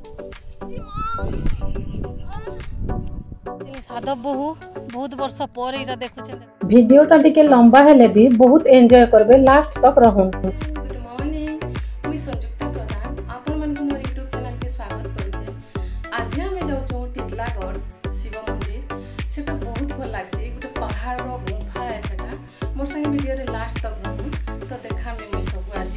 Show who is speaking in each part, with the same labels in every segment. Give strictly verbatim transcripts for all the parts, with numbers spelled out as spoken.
Speaker 1: साधव बहु बहुत वर्ष पर एटा देखु छे।
Speaker 2: वीडियोटा टिके लंबा हेले भी बहुत एंजॉय करबे, लास्ट तक रहूं।
Speaker 3: गुड मॉर्निंग, मुई संयुक्ता प्रधान आपन मन को मोर यूट्यूब चैनल के स्वागत करू छे। आज हम जाऊ टिटलागढ़ शिव मंदिर, सेटा बहुत भल लागसी। गुटे पहाड़ रो गुफा है सेटा। मोर संगे वीडियो रे लास्ट तक रहूं तो देखा में मुई सब आज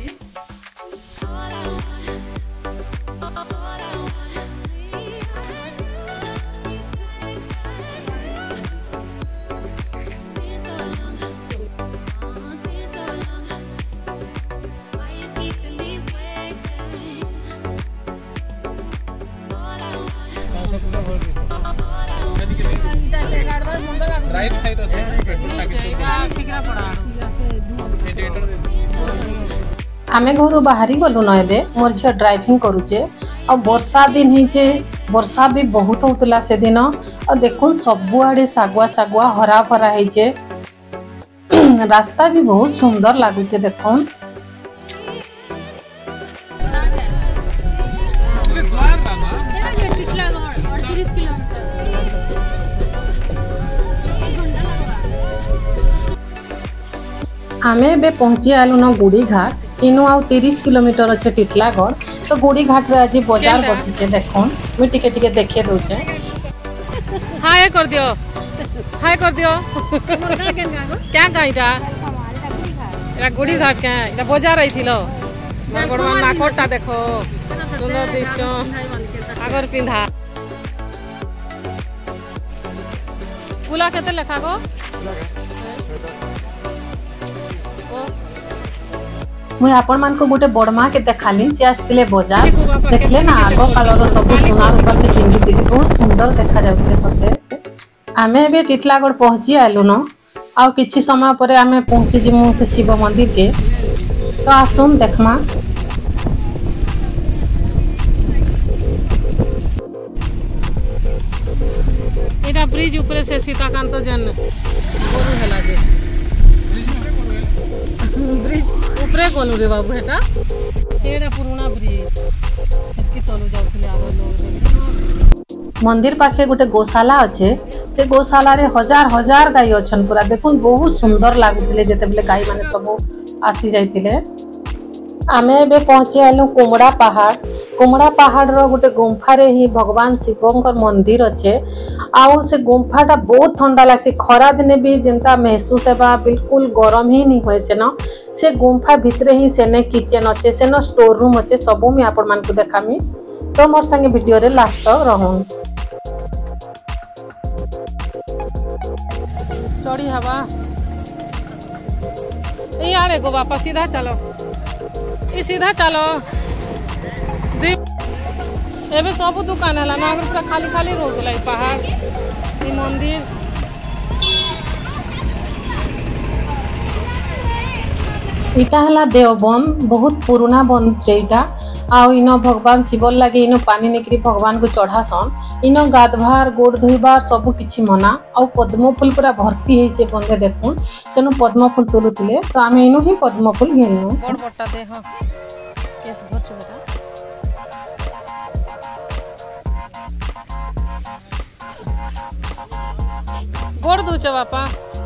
Speaker 4: राइट साइड আছে পেট্রোল টাকি सब
Speaker 1: ठीकरा पड़ा
Speaker 2: आमे घर बाहरी गलु न एबे मोर झिया ड्राइविंग करूचे। आ वर्षा दिन हिचे, वर्षा भी बहुत होतला से दिन। आ देखुन सबु आडे सागुआ सागुआ हरा भरा हिचे। रास्ता भी बहुत सुंदर लागुचे देखुन। आमे बे पहुंची आलु न गुड़ी घाट। इनु आउ तीस किलोमीटर अच्छे टिटलागढ़। तो गुड़ी घाट रे आज बाजार बसिचे देखुन। मैं टिके टिके देखे दोचे।
Speaker 1: हाय कर दियो, हाय कर दियो। क्या गाइटा एरा गुड़ी घाट के एरा बाजार आइथिलो। बड़बड़ नाकोटा देखो सुंदर दिसचो। आगर पिंधा पुला केते लेखा गो
Speaker 2: मुई आपण मान को गोटे बड़मा के देखाली। से आसले बाजार देखले ना आगो कालर सब सोना रूपा से पिंधि बहुत सुंदर देखा जाउते सते। आमे बे टिटलागढ़ पहुंची आलु न। आ किछि समय परे आमे पहुंची जिमु से शिव मंदिर के। तो आसुन देखमा।
Speaker 1: एटा ब्रिज ऊपर से सीताकांत जन गोरु हेला जे ब्रिज ऊपरे कोनु रे बाबू हेटा एटा पुराना ब्रिज एतकी तलु जाउथले आगो लोग।
Speaker 2: मंदिर पाखे गोटे गौशाला अच्छे। से गौशाला रे हजार हजार गाय अछन पूरा देखुन बहुत सुंदर लागुतले जेते बेले गाय माने सब आसी जाइतिले। आमे बे पहुंचे आलु कुमड़ा पहाड़। कुमड़ा पहाड़ रो गोटे गुंफा रे ही भगवान शिवंकर मंदिर अच्छे। आउ से गुंफाटा बहुत ठंडा लागसी। खरा दिने भी जेंता महसूस हेबा बिल्कुल गरम ही नहीं होय से न। से गुंफा भितरे ही सेने किचन अच्छे, सेने स्टोर रूम अच्छे। सबू मी आपण मान को देखामी। तो मोर संगे वीडियो रे लास्ट तक रहूं।
Speaker 1: चढ़ी हवा ए आड़े गो बापा सीधा चलो, ये सीधा चलो। एबे सब दुकान हला ना, पूरा खाली खाली रोजला ई पहाड़ ई मंदिर।
Speaker 2: इटा हला देवबन, बहुत पुराना बन छेइटा। आउ इनो भगवान शिव लगे इनो पानी निकरी भगवान को चढ़ासन। इनो गाधवार गोड़ धोइबार सब किछि मना। आउ पद्म फूल पूरा भर्ती हेचे बंदे देखुन। सेनु पद्म फूल तोलुतिले। तो आमे इनो ही पद्म फूल घेलनु।
Speaker 1: बड़ बट्टा दे हां केस धर छुटा गोड़ धोचे बापा।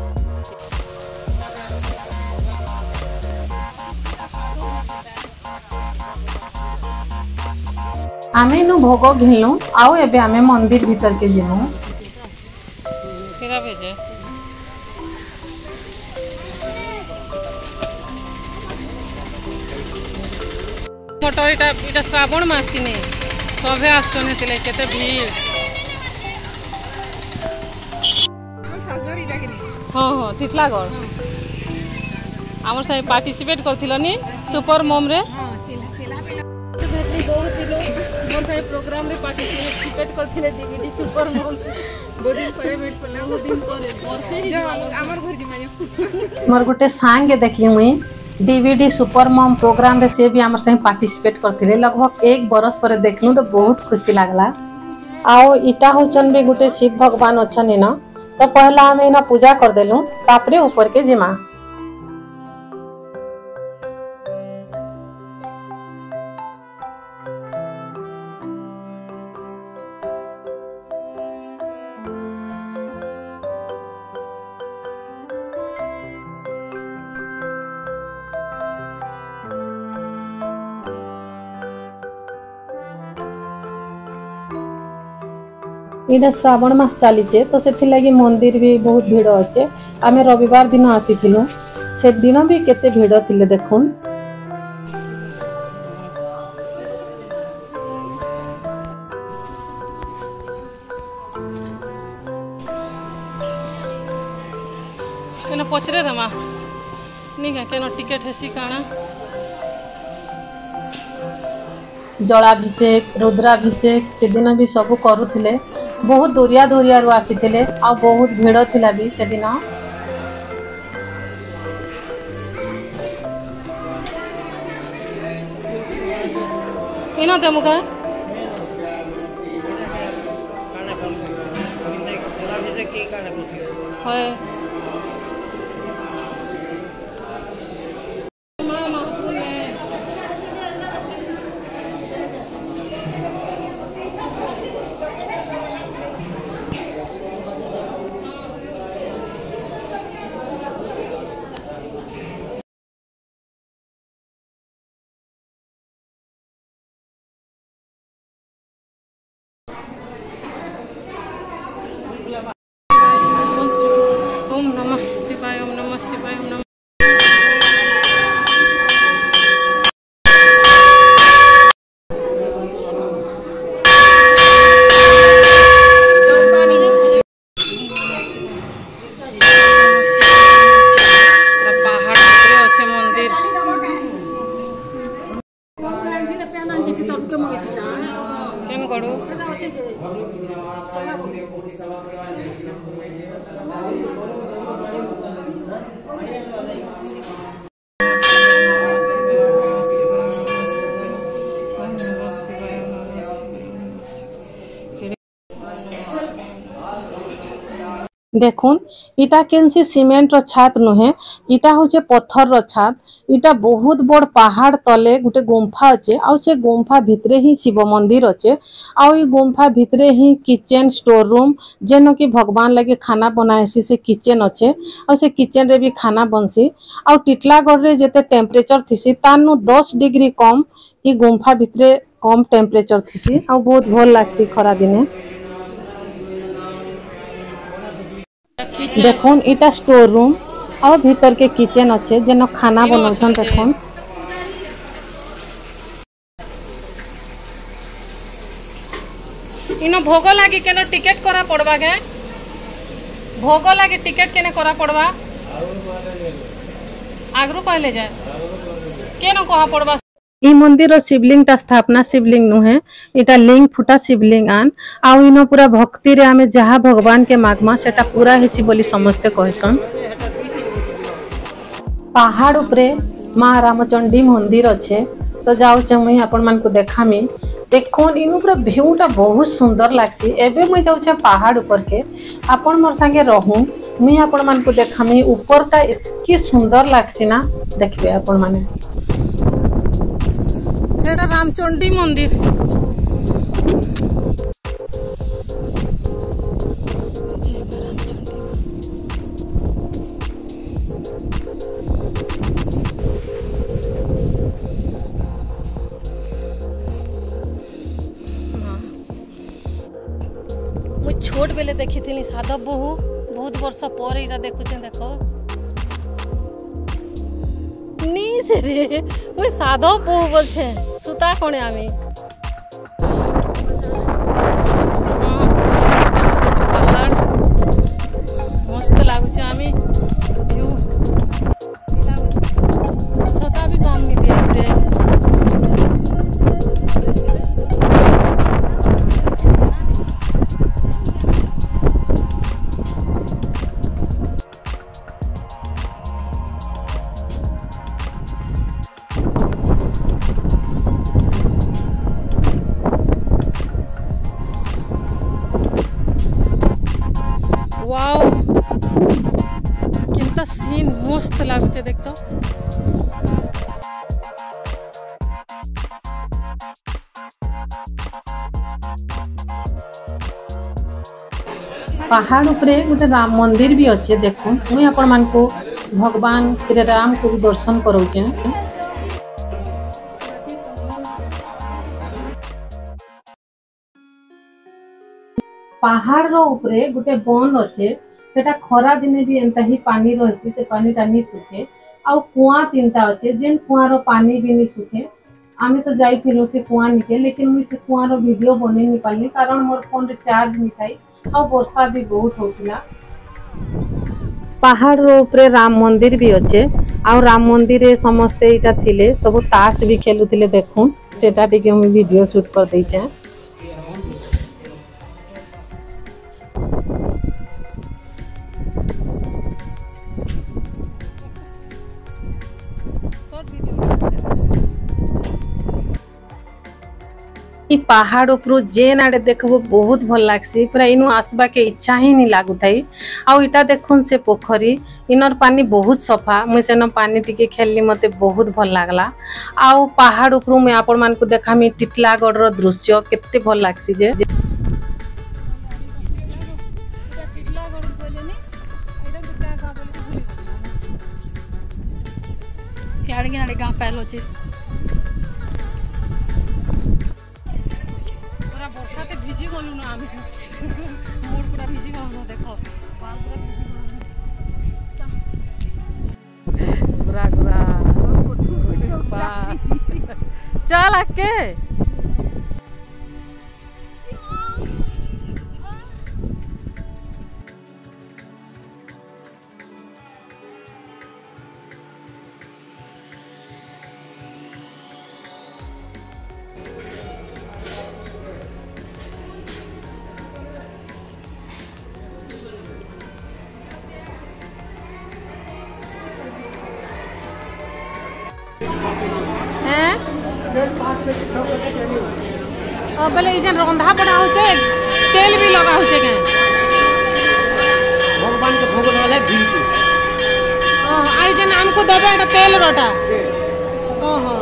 Speaker 2: आमे इनो भोग घेलनु। आउ एबे आमे मंदिर भीतर के जेनु।
Speaker 1: केरा भेजे मोटर इटा इटा श्रावण मास किने सभे आछने तिले केते भीड़। हाँ हाँ टिटलागढ़ आमर साइ पार्टिसिपेट करथिलो नी सुपर मम रे। बहुत लोग मोर साइ प्रोग्राम रे पार्टिसिपेट करथिले डीवीडी सुपर मम। बहुत दिन परे वेट करला, बहुत दिन परे वर्षे ही हमर घर जी माने
Speaker 2: मोर गोटे सांगे देखली मुई डीवीडी सुपर मम प्रोग्राम रे। से भी आमर साइ पार्टिसिपेट करथिले। लगभग एक बरस परे देखलु तो बहुत खुशी लागला। आओ इटा होचन भी गोटे शिव भगवान अछन न। तो पहला हमें ना पूजा कर देलु, तापरे ऊपर के जिमा। इटा श्रावण मास चलीचे तो से लगी मंदिर भी बहुत भीड़ अच्छे। आम रविवार दिन आसीलु से दिन भी केते भीड़ थिले देखुन।
Speaker 1: पचरे दमा नहीं क्या टिकेट हेसी काना
Speaker 2: जलाभिषेक रुद्राभिषेक से दिन भी सब करुले। बहुत दूरिया दूरिया रु आसीथिले आ बहुत भीड़ थिला भी से दिन।
Speaker 1: इना देमुगा होय ओम नमः शिवाय ओम नमः शिवाय ओम नमः पहाड़ ऊपर अच्छे मंदिर केन करू
Speaker 2: देखुन इटा केनसी सीमेंट रो छात नुहे, इटा होचे पत्थर रो छात। इटा बहुत बड़ पहाड़ तले गुटे गुम्फा अच्छे आउ से गुम्फा भितरे ही शिव मंदिर अच्छे। आउ ई गुम्फा भितरे ही किचन स्टोर रूम जेन कि भगवान लगे खाना बनाएसी से किचन अच्छे। आउ से किचन रे भी खाना बनसी। आउ टिटलागढ़ रे जेते टेम्परेचर थिसी तानु दस डिग्री कम ई गुम्फा भितरे कम टेम्परेचर थिसी। आउ बहुत भल लागसी खरा दिने। देखुन इटा स्टोर रूम और भीतर के किचन अच्छे जेन खाना बनाउछन। देखुन
Speaker 1: इनो भोग लागी केनो टिकेट करा पड़बा के भोग लागी टिकेट केने करा पड़बा आगरू कहले जाए केनो कहा पड़बा।
Speaker 2: ई मंदिर शिवलिंग टा स्थापना शिवलिंग नुहे, इटा लिंग फुटा शिवलिंग आन आउ इनो पूरा भक्ति रे आमे जहा भगवान के मागमा सेटा पूरा हेसी बोली समस्ते कहसन। पहाड़ उपरे माँ रामचंडी मंदिर अच्छे तो जाऊचे मुई आपण मान को देखामी। देखुन इनु पूरा व्यू टा बहुत सुंदर लागसी। एबे मुई जाऊचे पहाड़ ऊपर के आपण मोर संगे रहू मुई आपण मान को देखामी। ऊपर टा इतकी सुंदर लागसी ना देखबे आपण माने।
Speaker 1: एटा रामचंडी मंदिर मुझ छोट बेले देखी थी साधव बहु बहुत वर्ष पर इटा देखुचे। देखो नी से रे मुई साधव बहु बोलछे सुता कोने आमी मस्त लागुचे आमी व्यू छता भी काम नहीं दिया रे। वाओ किंता सीन मस्त लागुचे देख तो।
Speaker 2: पहाड़ उपरे गोटे राम मंदिर भी अच्छे। देखो मुई आपण मान को भगवान श्री राम को दर्शन करोचे। पहाड़ रो ऊपरे गोटे बन अच्छे सेटा खरा दिने भी एंता ही पानी रही से पानी टा नहीं सुखे आउ कुआ तीन टा अच्छे जेन कुआ रो पानी भी नहीं सुखे आमे तो जाइथिलु से कुआ निके लेकिन मुझे से कुआ रो वीडियो बने नहीं पाली कारण मोर फोन रे चार्ज नहीं थाई आ वर्षा भी बहुत होतिला। पहाड़ रो ऊपरे राम मंदिर भी अच्छे आ राम मंदिर रे समस्ते इटा थिले सब ताश भी खेलुथिले देखुन सेटा टिके हम वीडियो शूट कर दै छै। ई पहाड़ उपरू जेन आड़े देखबो बहुत भल लागसी पूरा इनु आसबा के इच्छा ही नहीं लागु थाई। आ इटा देखुन से पोखरी इनर पानी बहुत सफा मुझे सेन पानी टिके खेलली मते बहुत भल लागला। आ पहाड़ उपरू में आपण मान को देखामी टिटलागढ़ रो दृश्य केते भल लागसी जे
Speaker 3: यार के नाडे गां पहलो छी पूरा वर्षा ते भिजी गलु ना आमे मोर पूरा भिजी गलु देखो
Speaker 1: गुरा गुरा चल आके बेले इजन रंधा पड़ा होचे तेल भी लगा होचे के
Speaker 5: भगवान के भोग वाला घी के
Speaker 1: हां आई जन हमको देबे एटा तेल रोटा ओहो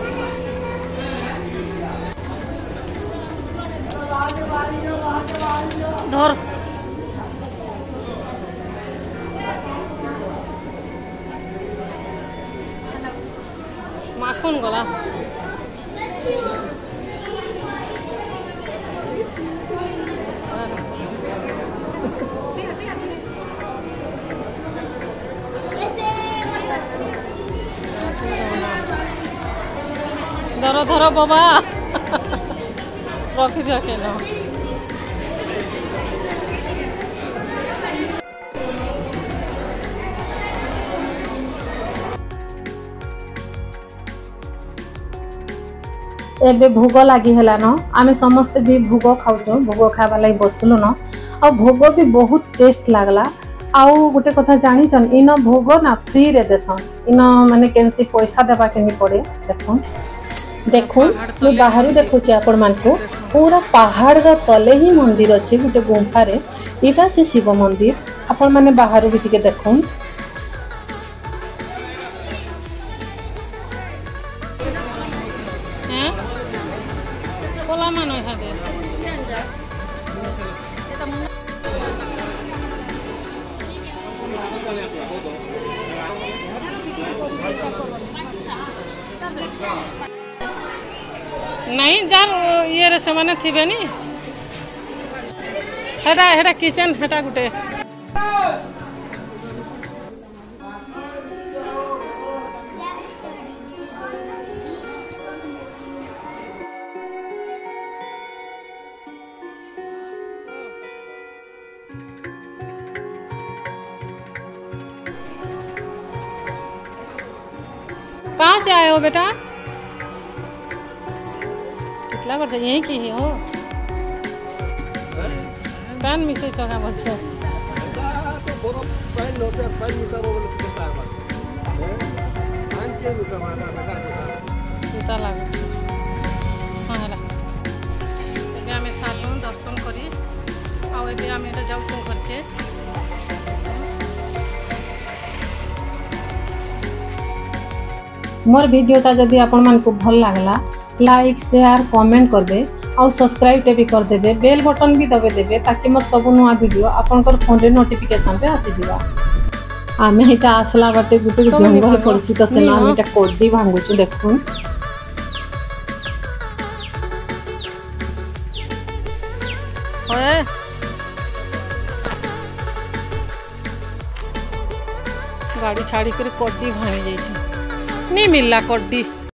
Speaker 1: धर माखन गला धरो धरो बाबा रखी दिया केनो
Speaker 2: एबे भोग लगी है न आमे समस्ते भी भोग खाऊ भोग खावा लगी बसलु न आ भोग भी बहुत टेस्ट लागला। आउ गोटे कथा जानी छन इन भोग ना फ्री रे देसन इन माने केनसी पैसा देबा के नहीं पड़े। देखुन देखुन मैं बाहर देखु आपण मान को पूरा पहाड़ रा तले ही मंदिर अछि गोटे गुंफा रे इटा से शिव मंदिर आपण माने बाहर भी टिके देखुन
Speaker 1: हैं कोला मानो हादे नहीं जार ये रे समाने थिबे नी हेटा हेटा किचन हेटा गुटे कहाँ से आए हो बेटा कितना करते यहीं की ही हो कान मिसे चौका बोल छे
Speaker 5: तो बरो पानी होते पानी मिसा बोले तो कितना है पानी के मिसा माना बेकार बेकार
Speaker 1: कितना लागे हां हला एबे हमें सालू दर्शन करी आ एबे हमें तो जाऊ तो घर के
Speaker 2: मोर वीडियोटा जदि आपण मन को भल लागला लाइक शेयर कमेंट करबे और सब्सक्राइब भी करदेबे बेल बटन भी दबे देबे ताकि मोर सब नुआ वीडियो आपनकर फोन रे नोटिफिकेशन रे आसी जिवा। आमे इटा आसला बाटे गुटे जंगल पड़सी तो सेना आमे इटा कोडी भांगुछु देखुन
Speaker 1: ओए गाड़ी छाड़ी कर कड्डी भांगी जाइए नहीं मिलला कड्डी।